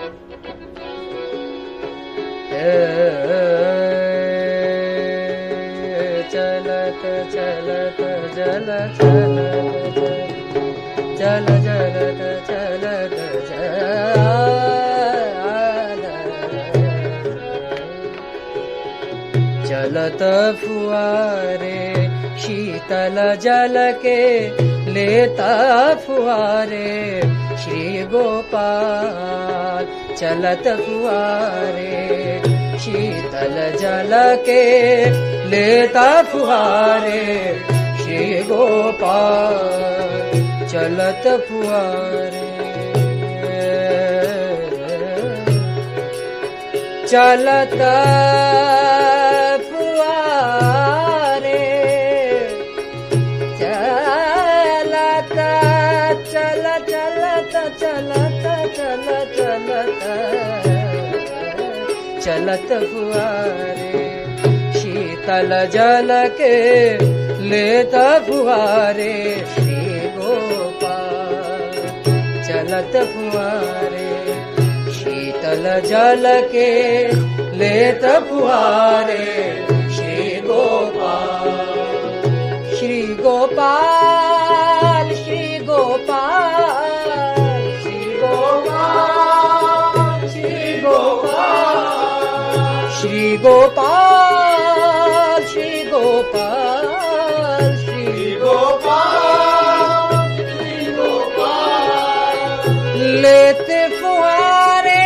चलत चलत जल चलत चल जलत चलत चलत फुआरे शीतल जल के लेता फुआरे श्री गोपाल चलत फुआरे शीतल जल के लेता फुआरे श्री गोपाल चलत फुआरे चलत फुआरे चलत चल चलत चलत चल चलत चलत फुआरे शीतल जल के लेता फुआरे श्री गोपाल चलत फुआरे शीतल जल के लेता फुआरे श्री गोपाल श्री गोपाल श्री गोपाल श्री गोपाल श्री गोपाल श्री गोपाल श्री गोपाल श्री गोपाल श्री गोपाल लेते फुआरे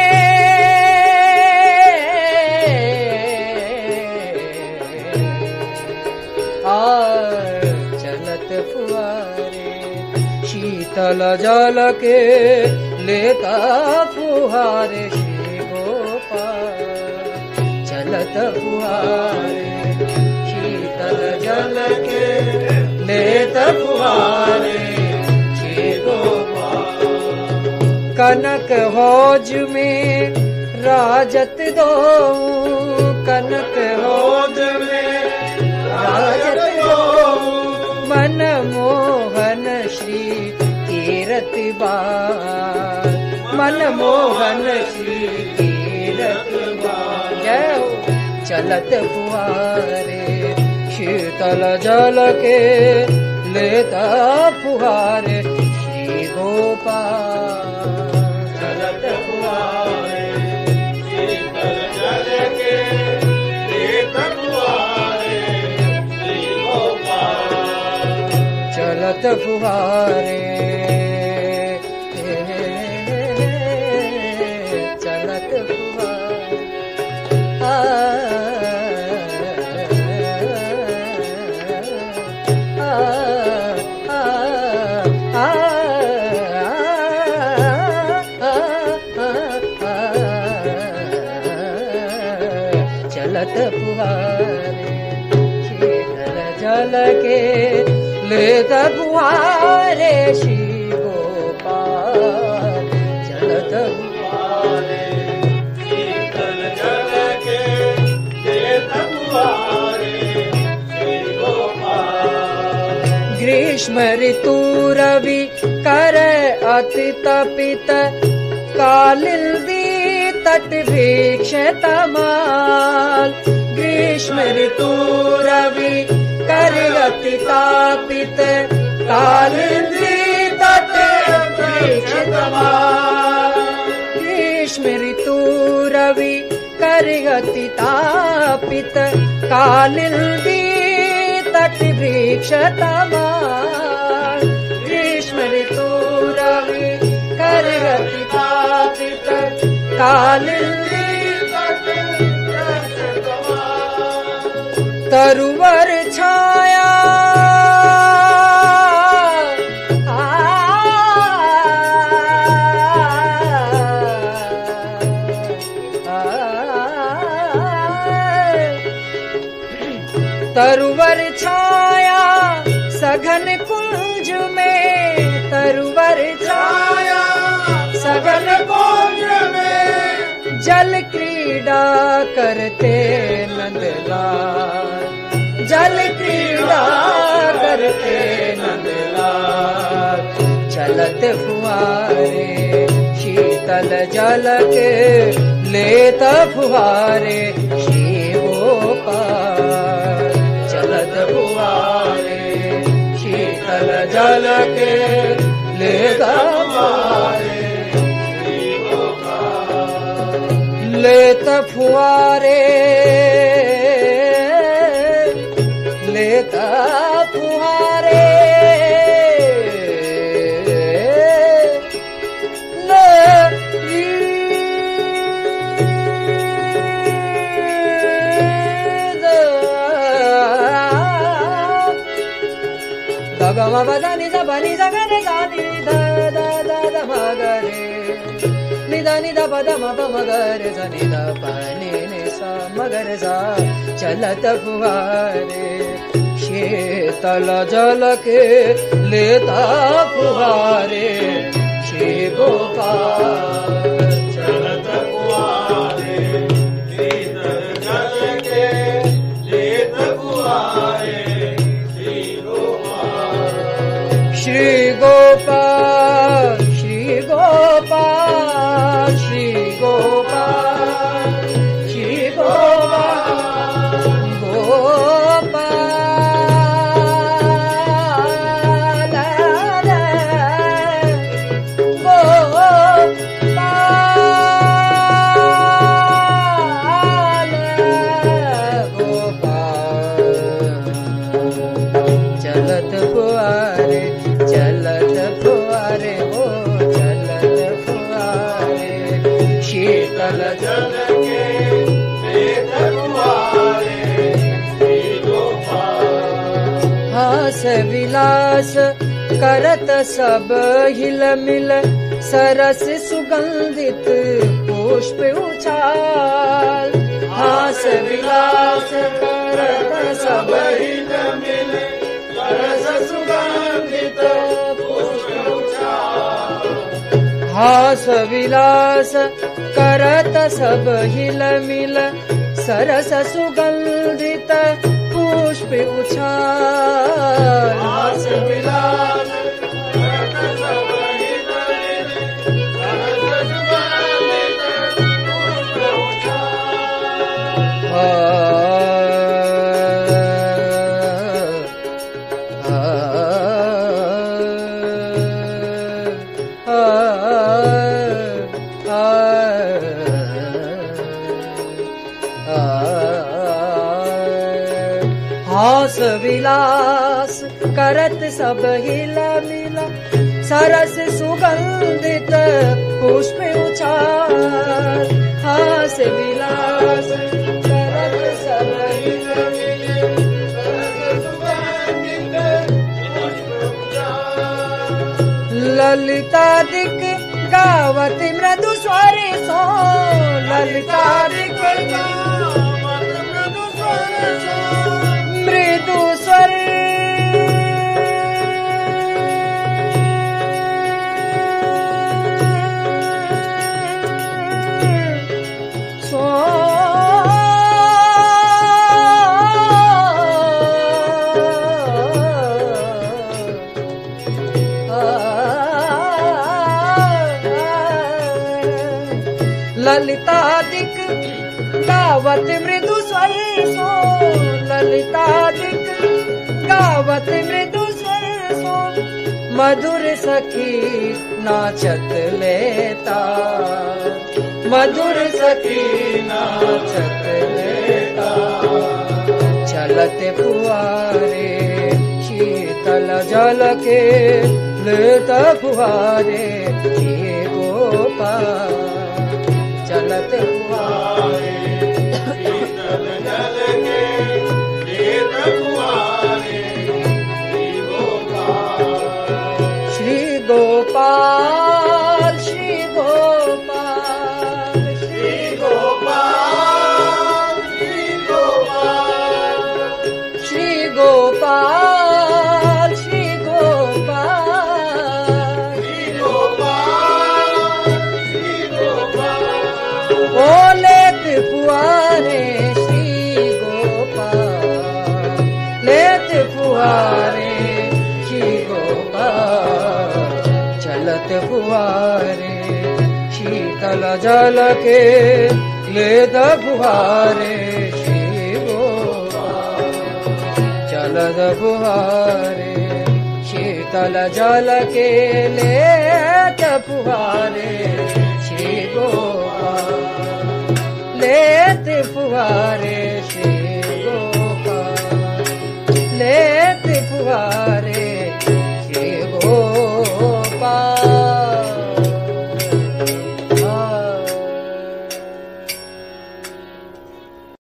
चलत फुआरे शीतल जल के लेता फुहारे श्री गोपाल चलत फुआरे शीतल जल के लेता फुआरे श्री गोपाल कनक हौज में राजत दो कनक हौज में राजत दो मन मोहन श्री कीरत बार मन मोहन श्री कीरत बार जय हो चलत फुआरे शीतल जल के लेता फुहारे श्री गोपाल चलत फुआरे शीतल जल के लेता फुहारे श्री गोपाल चलत फुहारे चलत फुहारे चलत फुहारे शीतल जल के लेता फुहारे श्री गोपाल चलत फुहारे शीतल जल के लेता फुहारे श्री गोपाल ग्रीष्म ऋतु रवि कर अति तपित कालिल तट भिक्ष तमाल ग्रीष्म ऋतु रवि कर अति तापित कालिल तट भिक्ष तमाल ग्रीष्म ऋतु रवि कर अति तापित कालिल तट भिक्ष तमाल ग्रीष्म ऋतु रवि कर अति तापित कालिल तरुवर छाया तरुवर छाया सघन कुंज में तरुवर छाया सघन कुंज में जल क्रीड़ा करते नंदलाल जल क्रीड़ा करते नंदलाल चलत फुआरे शीतल शीतल जल के लेत फुहारे श्री गोपाल चलत फुहारे शीतल जल के लेत फुहारे श्री गोपाल लेत फुहारे लेत फुहारे गमा बदानी सा बनी सा गरे सा नी दा दा दा दा मगरे नी दा नी दा बदा म प मगरे सा नी दा पानी ने सा मगरे सा चलत फुहारे शीतल जल के लेता फुहारे श्री गोपाल चलत फुहारे शीतल जल के लेता फुहारे श्री गोपाल श्री गोपाल श्री गोपाल श्री गोपाल गोपाल गोपाल चलत फुहारे चलत फुहारे वो चलत फुहारे शीतल जल के लेत फुहारे श्री गोपाल हास विलास करत सब हिल मिल सरस सुगंधित पुष्प उछाल हास विलास करत सब हिल मिल सरस सुगंधित हास विलास करत सब हिल मिल सरस सुगंधित पुष्प उछाल हास विलास करत सब हिल मिल सरस सुगंधित पुष्प हास विलास करत सब हिल मिल सरस सुगंधित पुष्प उछाल हास विलास करत सब हिल मिल सरस सुगंधित पुष्प उछाल ललिता दिक गावत मृदु स्वर सो ललिता दिक गावत मृदु स्वर सो मृदु स्वर सो ललिता दिक गावत मृदु स्वर सो ललिता दिक गावत मृदु स्वर सो मधुर सखी नाचत लेता मधुर सखी नाचत लेता चलत फुहारे शीतल जल के लेता फुहारे हे गोपाल चलत फुहारे शीतल जल के लेत फुहारे श्री गोपाल श्री गोपाल श्री गोपाल श्री गोपाल श्री गोपाल श्री गोपाल श्री गोपाल श्री जल के लेद फुहारे श्री गोपाल जलद फुहारे शीतल जल के लेद फुहारे श्री गोपाल